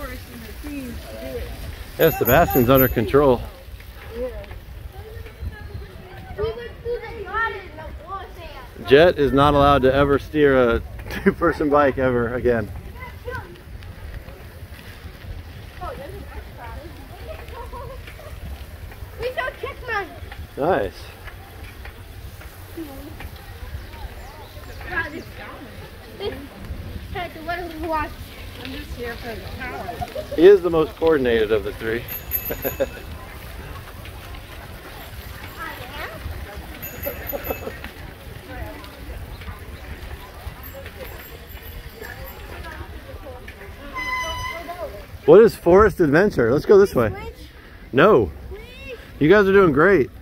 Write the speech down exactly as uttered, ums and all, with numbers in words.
person that seems to do it. Yeah, Sebastian's under control. Yeah. Jet is not allowed to ever steer a two-person bike ever again. Nice. I'm just here for the power. He is the most coordinated of the three. What is Forest Adventure? Let's go this way. No. You guys are doing great.